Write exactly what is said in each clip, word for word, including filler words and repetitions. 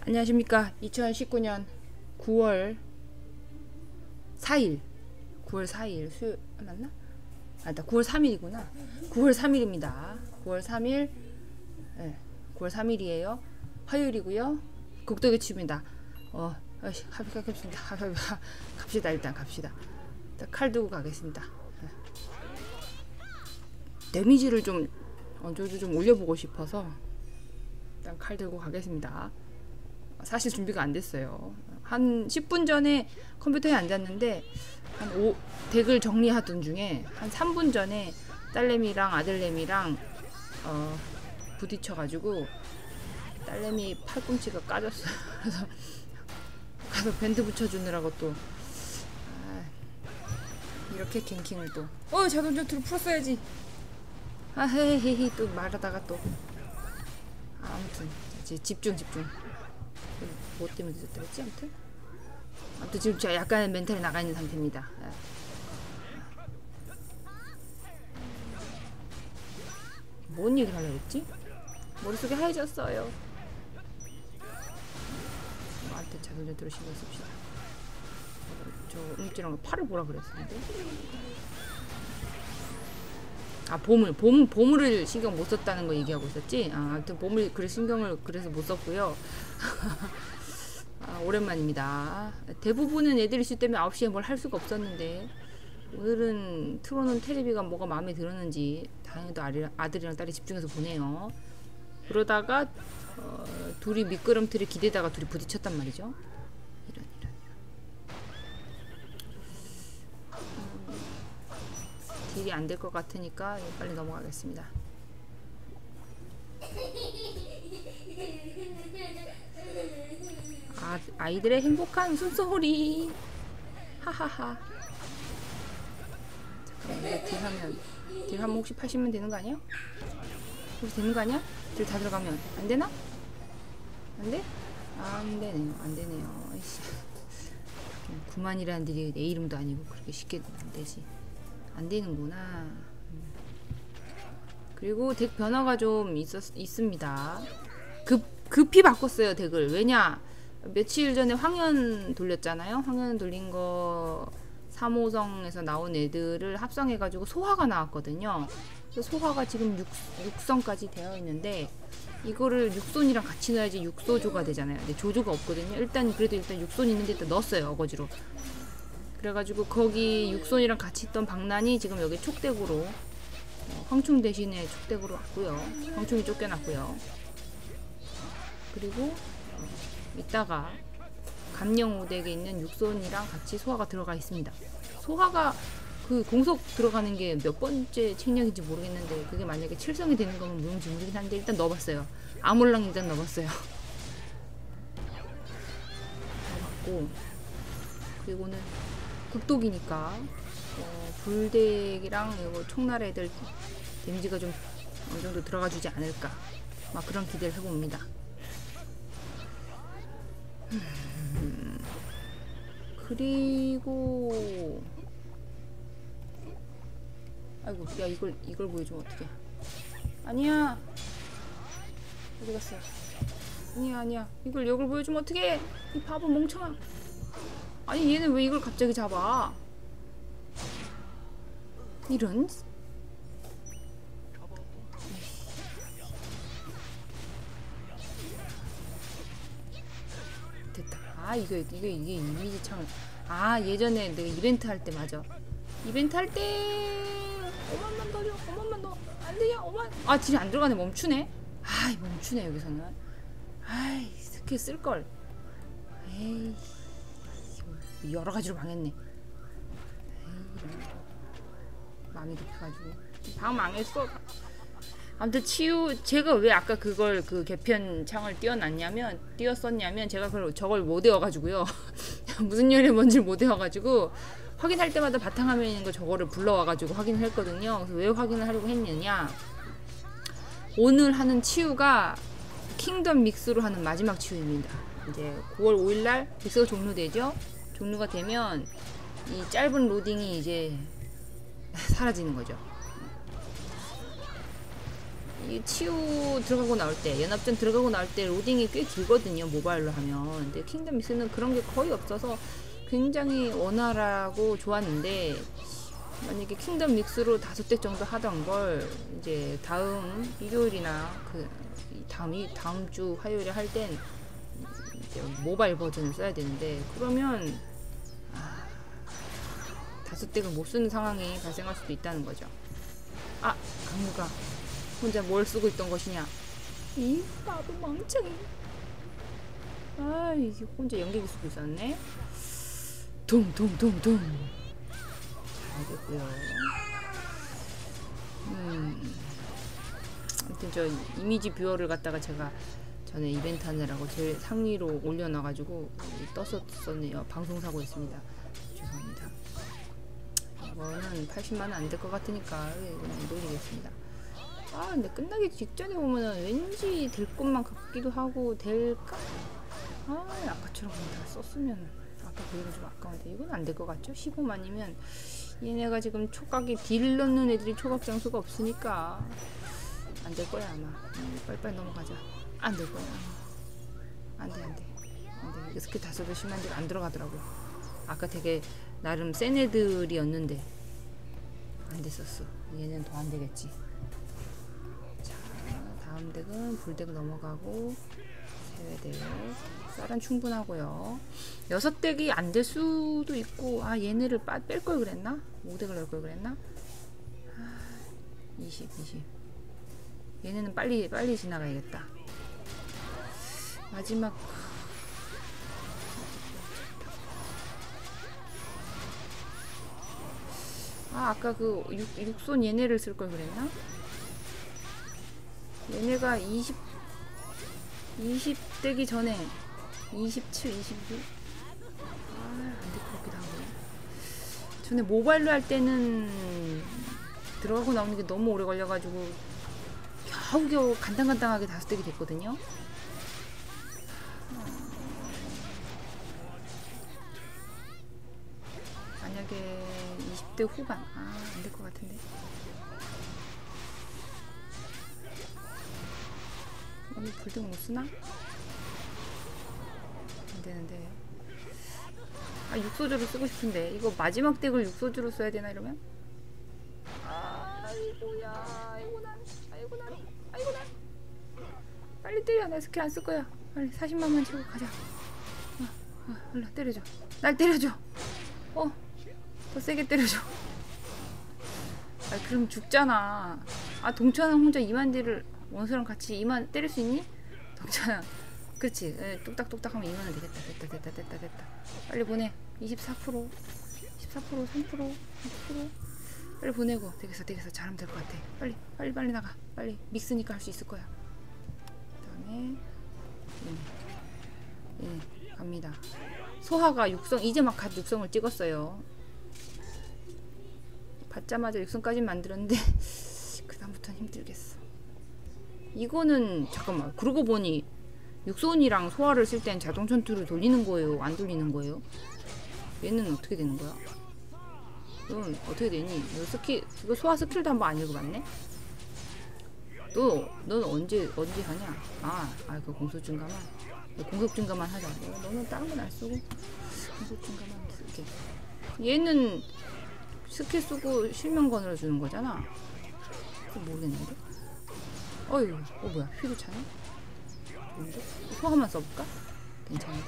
안녕하십니까. 이천십구 년 구월 사일 구월 사일 수요일 맞나? 아니다 구월 삼일이구나. 구월 삼일입니다. 구월 삼일 네, 구월 삼일이에요. 화요일이고요. 국도의 칩입니다. 어, 합의가 겹친다. 갑시다. 일단 갑시다. 일단 칼 들고 가겠습니다. 네. 데미지를 좀 어느 정도 좀 올려보고 싶어서 일단 칼 들고 가겠습니다. 사실 준비가 안 됐어요. 한 십 분 전에 컴퓨터에 앉았는데 한 오, 덱을 정리하던 중에 한 삼 분 전에 딸내미랑 아들내미랑 어, 부딪혀가지고 딸내미 팔꿈치가 까졌어요. 그래서 가서 밴드 붙여주느라고 또 아, 이렇게 갱킹을 또 어 자동전투를 풀었어야지. 아 헤헤헤 또 말하다가 또 아, 아무튼 이제 집중 집중. 뭐 때문에 늦었다 했지? 아무튼 아무튼 지금 제가 약간 멘탈이 나가 있는 상태입니다. 뭔 얘기를 하려고 했지? 머릿속이 하얘졌어요. 아무튼 자동전투로 신경 씁시다. 저 음질한 거 팔을 보라 그랬었는데 아 보물 보물 보물을 신경 못 썼다는 거 얘기하고 있었지. 아, 아무튼 보물 그래 신경을 그래서 못 썼고요. 아, 오랜만입니다. 대부분은 애들 이슈 때문에 아홉 시에 뭘 할 수가 없었는데 오늘은 틀어놓은 테레비가 뭐가 마음에 들었는지 다행히도 아들이랑, 아들이랑 딸이 집중해서 보네요. 그러다가 어, 둘이 미끄럼틀에 기대다가 둘이 부딪혔단 말이죠. 이런 이런 이런. 딜이 안 될 것 같으니까 빨리 넘어가겠습니다. 아, 아이들의 행복한 웃음소리. 하하하. 잠깐만, 이거 딜하면 딜 하면 혹시 팔십면 되는 거 아니야? 혹시 되는 거 아니야? 딜 다 들어가면 안 되나? 안 돼? 아, 안 되네요. 안 되네요. 아이씨. 구만이라는 딜이 내 이름도 아니고 그렇게 쉽게 안 되지. 안 되는구나. 그리고 덱 변화가 좀 있었, 있습니다. 급, 급히 바꿨어요, 덱을. 왜냐? 며칠 전에 황현 돌렸잖아요. 황현 돌린 거 삼 호성에서 나온 애들을 합성해가지고 소화가 나왔거든요. 소화가 지금 육, 육성까지 되어 있는데 이거를 육손이랑 같이 넣어야지 육소조가 되잖아요. 근데 조조가 없거든요. 일단 그래도 일단 육손 있는데 일단 넣었어요. 어거지로. 그래가지고 거기 육손이랑 같이 있던 박난이 지금 여기 촉덱으로 어, 황충 대신에 촉덱으로 왔고요. 황충이 쫓겨났고요. 그리고 어, 이따가 감령오덱에 있는 육손이랑 같이 소화가 들어가 있습니다. 소화가 그 공속 들어가는 게 몇 번째 책력인지 모르겠는데 그게 만약에 칠성이 되는 거면 무용지물이긴 한데 일단 넣어봤어요. 아몰랑 일단 넣어봤어요. 넣어봤고 그리고는 극독이니까 어, 불덱이랑 이거 총날 애들 데미지가 좀 어느 정도 들어가 주지 않을까 막 그런 기대를 해봅니다. 음, 그리고 아이고 야 이걸 이걸 보여주면 어떡해. 아니야 어디 갔어. 아니야 아니야 이걸 이걸 보여주면 어떡해. 이 바보 멍청아. 아니 얘는 왜 이걸 갑자기 잡아. 이런 됐다. 아 이거 이거 이게 이미지 창을 아 예전에 내가 이벤트 할 때 맞아. 이벤트 할 때 오만만 넣어줘. 오만만 넣어. 안 되냐 오만. 아 딜이 안 들어가네. 멈추네. 아이 멈추네 여기서는. 아이 스킬 쓸걸. 에이 여러 가지로 망했네. 에이 마음이 급해가지고 방 망했어. 아무튼 치유 제가 왜 아까 그걸 그 개편 창을 띄워놨냐면 띄웠었냐면 제가 그걸 저걸 못 외워가지고요. 무슨 열이 뭔지 못 외워가지고 확인할 때마다 바탕화면에 있는 거 저거를 불러와가지고 확인을 했거든요. 그래서 왜 확인을 하려고 했느냐, 오늘 하는 치유가 킹덤 믹스로 하는 마지막 치유입니다. 이제 구월 오일날 믹스가 종료되죠. 종료가 되면 이 짧은 로딩이 이제 사라지는 거죠. 이 치유 들어가고 나올 때, 연합전 들어가고 나올 때 로딩이 꽤 길거든요, 모바일로 하면. 근데 킹덤 믹스는 그런 게 거의 없어서 굉장히 원활하고 좋았는데, 만약에 킹덤 믹스로 다섯 대 정도 하던 걸 이제 다음 일요일이나 그 다음 이 다음 주 화요일에 할 땐 모바일 버전을 써야 되는데, 그러면 아, 다섯 대를 못 쓰는 상황이 발생할 수도 있다는 거죠. 아, 강무가 혼자 뭘 쓰고 있던 것이냐? 이 바보 멍청이. 아, 이게 혼자 연기기 쓰고 있었네. 둥둥둥둥. 알겠고요. 음. 아무튼 저 이미지 뷰어를 갖다가 제가 전에 이벤트 하느라고 제일 상위로 올려놔가지고 떴었었네요. 방송사고 했습니다. 죄송합니다. 이거는 팔십만 원 안 될 것 같으니까 그냥 놀리겠습니다. 아, 근데 끝나기 직전에 보면은 왠지 될 것만 같기도 하고, 될까? 아, 아까처럼 다 썼으면, 아까 그리고 좀 아까운데 이건 안 될 것 같죠? 십오만이면 얘네가 지금 초각이 딜 넣는 애들이 초각 장수가 없으니까 안 될 거야 아마. 음, 빨리빨리 넘어가자. 안 될 거야. 안돼 안돼 안돼. 이거 스킬 다 써도 심한 데가 안 들어가더라고. 아까 되게 나름 센 애들이었는데 안 됐었어. 얘는 더 안 되겠지. 자, 다음 덱은 불덱 넘어가고 세외덱. 쌀은 충분하고요. 여섯 덱이 안 될 수도 있고, 아, 얘네를 뺄 걸 그랬나? 오 덱을 넣을 걸 그랬나? 아, 이십, 이십. 얘네는 빨리 빨리 지나가야겠다. 마지막. 아, 아까 그 육, 육손 얘네를 쓸 걸 그랬나? 얘네가 이십 이십 되기 전에 이십칠, 이십육. 아, 안 될 것 같기도 하고. 전에 모바일로 할 때는 들어가고 나오는 게 너무 오래 걸려가지고 겨우겨우 간당간당하게 다섯 대기 됐거든요. 만약에 이십 대 후반, 아, 안 될 것 같은데. 오늘 불등 못 쓰나? 안 되는데. 아, 육소주로 쓰고 싶은데. 이거 마지막 덱을 육소주로 써야 되나, 이러면? 아, 아이고야. 아이고, 난. 아이고, 난. 아이고, 난. 빨리 때려. 나 스킬 안 쓸 거야. 빨리 사십만만 치고 가자. 어, 어, 일로 때려줘. 날 때려줘. 어, 더 세게 때려줘. 아, 그럼 죽잖아. 아, 동천은 혼자 이만 딜을 원수랑 같이 이만 때릴 수 있니? 동천아. 그렇지. 에, 뚝딱뚝딱 하면 이만은 되겠다. 됐다, 됐다, 됐다, 됐다. 빨리 보내. 이십사 퍼센트. 이십사 퍼센트, 삼 퍼센트, 십 퍼센트. 빨리 보내고. 되겠어, 되겠어. 잘하면 될 것 같아. 빨리, 빨리, 빨리 나가. 빨리. 믹스니까 할 수 있을 거야. 그 다음에, 예, 예, 갑니다. 소하가 육성, 이제 막 갓 육성을 찍었어요. 받자마자 육성까지 만들었는데, 그 다음부터는 힘들겠어. 이거는, 잠깐만. 그러고 보니, 육손이랑 소화를 쓸 땐 자동 전투를 돌리는 거예요? 안 돌리는 거예요? 얘는 어떻게 되는 거야? 넌 어떻게 되니? 너 스킬, 이거 소화 스킬도 한번 안 읽어봤네? 너, 넌 언제, 언제 하냐? 아, 아, 그 공속 증가만. 공속 증가만 하자. 너, 너는 다른 건 안 쓰고, 공속 증가만 쓸게. 얘는 스킬 쓰고 실명 건으로 주는 거잖아? 그거 모르겠는데? 어휴, 어, 뭐야, 휘도 차네? 좋은데? 소화만 써볼까? 괜찮은데?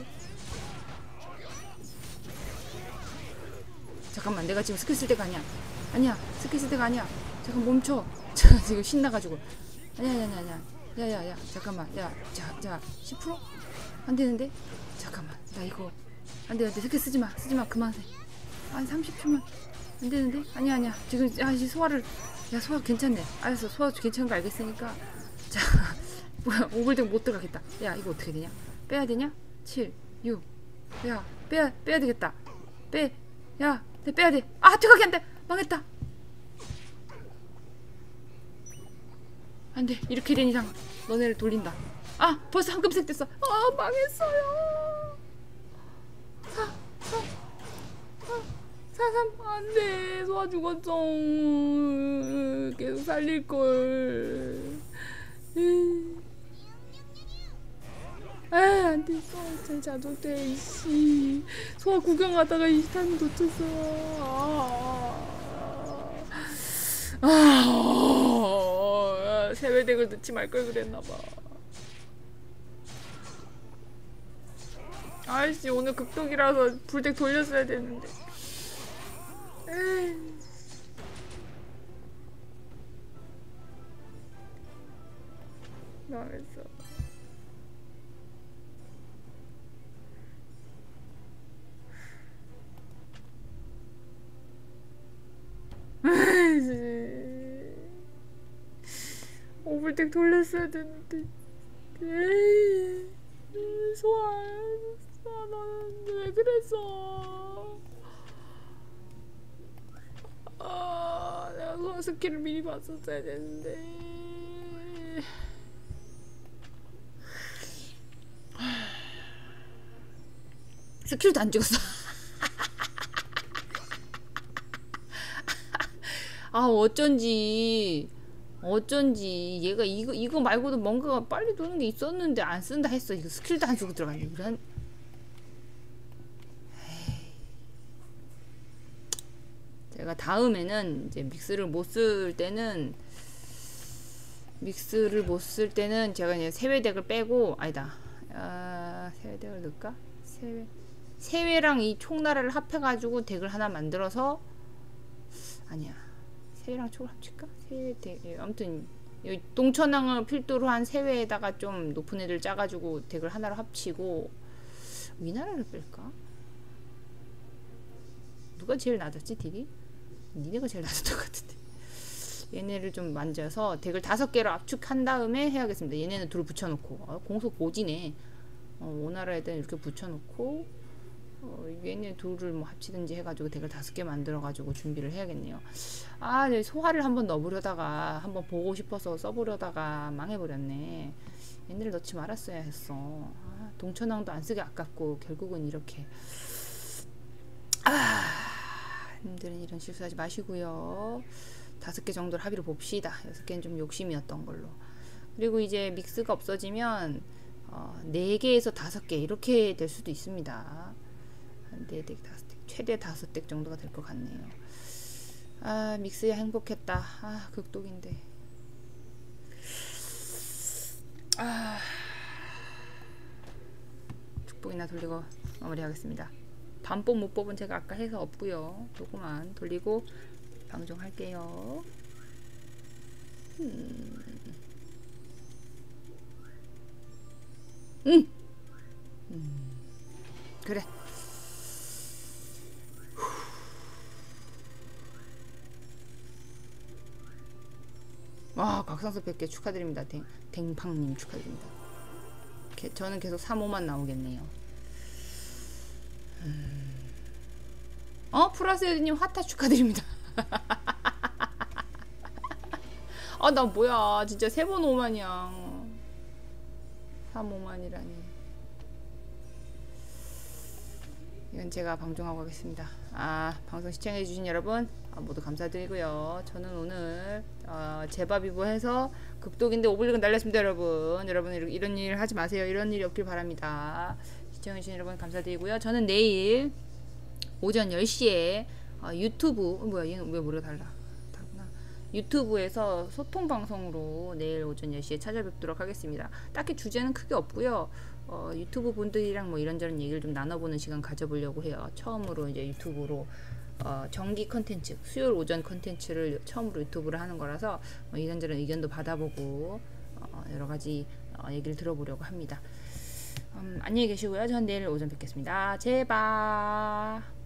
잠깐만, 내가 지금 스킬 쓸 때가 아니야. 아니야, 스킬 쓸 때가 아니야. 잠깐 멈춰. 자, 지금 신나가지고. 아니야, 아니야, 아니야, 아니야. 야, 야, 야, 잠깐만. 야, 자, 자, 십 퍼센트? 안 되는데? 잠깐만, 나 이거. 안 돼, 안 돼. 스킬 쓰지 마, 쓰지 마. 그만해. 아, 삼십 초만. 안 되는데? 아니야, 아니야. 지금, 야, 이 소화를. 야, 소화 괜찮네. 알았어, 소화 괜찮은 거 알겠으니까. 자, 뭐야, 오글등 못 들어가겠다. 야, 이거 어떻게 되냐? 빼야 되냐? 칠, 육. 야, 빼야, 빼야 되겠다. 빼. 야, 내 빼야 돼. 아, 들어가게 안 돼. 망했다. 안 돼. 이렇게 된 이상 너네를 돌린다. 아, 벌써 황금색 됐어. 아, 망했어요. 사, 사, 사, 사, 삼. 안 돼. 소화 죽었어. 계속 살릴걸. 아, 안 됐어. 제 자동대 이씨. 소아 구경하다가 이 타임 놓쳤어. 아, 아, 세배덱을 넣지 말 걸 그랬나봐. 아이씨, 오늘 극독이라서 불덱 돌렸어야 되는데. 에이. 망했어. 오불덱 돌렸어야 되는데. 에이, 소아, 소아, 너는 왜 그랬어? 아, 내가 소아 스킬을 미리 봤었어야 되는데. 스킬도 안 찍었어. 아, 어쩐지 어쩐지 얘가 이거 이거 말고도 뭔가가 빨리 도는 게 있었는데 안 쓴다 했어. 이거 스킬도 안 쓰고 들어가네. 이런. 제가 다음에는 이제 믹스를 못 쓸 때는 믹스를 못 쓸 때는 제가 이제 세외덱을 빼고 아니다. 아, 세외덱을 넣을까? 세외 세외랑 이 총나라를 합해가지고 덱을 하나 만들어서 아니야. 세외랑 총을 합칠까? 세외 덱 아무튼 동천왕을 필두로 한 세외에다가 좀 높은 애들 짜가지고 덱을 하나로 합치고 위나라를 뺄까? 누가 제일 낮았지 딜이? 니네가 제일 낮았던 것 같은데. 얘네를 좀 만져서 덱을 다섯 개로 압축한 다음에 해야겠습니다. 얘네는 둘 붙여놓고 아, 공속 오지네. 어, 오나라에다 이렇게 붙여놓고 어, 얘네 둘을 뭐 합치든지 해가지고 덱을 다섯 개 만들어가지고 준비를 해야겠네요. 아, 네, 소화를 한번 넣어보려다가 한번 보고 싶어서 써보려다가 망해버렸네. 얘네를 넣지 말았어야 했어. 아, 동천왕도 안 쓰기 아깝고 결국은 이렇게. 아, 님들은 이런 실수하지 마시고요. 다섯 개 정도를 합의로 봅시다. 여섯 개는 좀 욕심이었던 걸로. 그리고 이제 믹스가 없어지면 어, 네 개에서 다섯 개 이렇게 될 수도 있습니다. 네 덱, 다섯 덱, 최대 다섯 덱 정도가 될 것 같네요. 아, 믹스야 행복했다. 아, 극독인데. 아, 축복이나 돌리고 마무리하겠습니다. 반복 무법은 제가 아까 해서 없고요. 요거만 돌리고 방송할게요. 음. 음. 음. 그래. 와, 각성석 백 개 축하드립니다. 댕, 댕팡님 축하드립니다. 게, 저는 계속 삼 호만 나오겠네요. 음. 어? 프라스여드님 화타 축하드립니다. 아, 나 뭐야. 진짜 세 번 오만이야. 삼 오만이라니. 이건 제가 방송하고 가겠습니다. 아, 방송 시청해주신 여러분 아, 모두 감사드리고요. 저는 오늘 어, 제바비보해서 극독인데 오블릭은 날렸습니다. 여러분 여러분 이런 일 하지 마세요. 이런 일이 없길 바랍니다. 시청해주신 여러분 감사드리고요. 저는 내일 오전 열 시에 어, 유튜브 어, 뭐야 얘는 왜 머리가 달라 다르구나. 유튜브에서 소통 방송으로 내일 오전 열 시에 찾아뵙도록 하겠습니다. 딱히 주제는 크게 없고요. 어, 유튜브 분들이랑 뭐 이런저런 얘기를 좀 나눠보는 시간 가져보려고 해요. 처음으로 이제 유튜브로 어, 정기 컨텐츠, 수요일 오전 컨텐츠를 처음으로 유튜브를 하는 거라서 뭐 이런저런 의견도 받아보고 어, 여러가지 어, 얘기를 들어보려고 합니다. 음, 안녕히 계시고요. 전 내일 오전 뵙겠습니다. 제발.